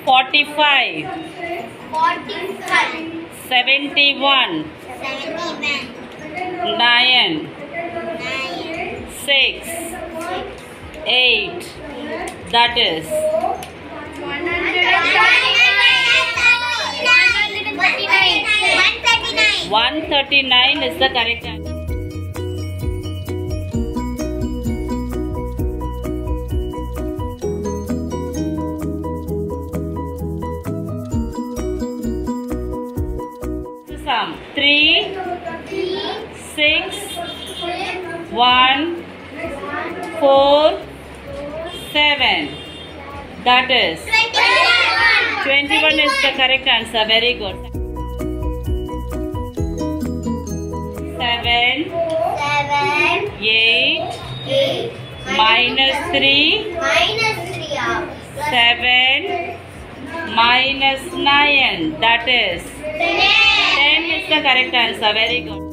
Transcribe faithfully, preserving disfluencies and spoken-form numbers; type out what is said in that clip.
Forty-five. Forty-five. Seventy-one. Seventy-one. Nine. Nine. Six. Eight. That is One hundred thirty-nine. one thirty-nine is the correct answer. Sum three, six, one, four, seven. That is twenty-one is the correct answer. Very good. Seven, Seven. eight, Eight. minus three, Minus three. seven, minus nine. That is Ten. ten is the correct answer. Very good.